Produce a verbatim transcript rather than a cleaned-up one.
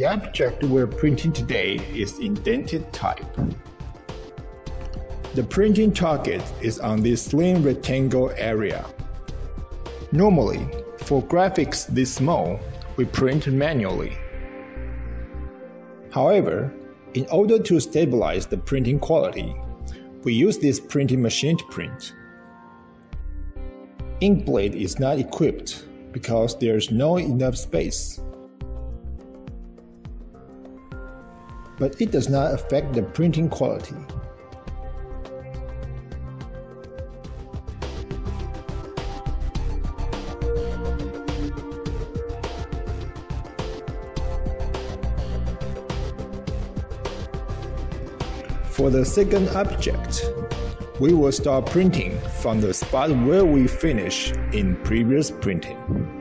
The object we're printing today is indented type. The printing target is on this slim rectangle area. Normally, for graphics this small, we print manually. However, in order to stabilize the printing quality, we use this printing machine to print. Ink blade is not equipped because there's no enough space. But it does not affect the printing quality. For the second object, we will start printing from the spot where we finished in previous printing.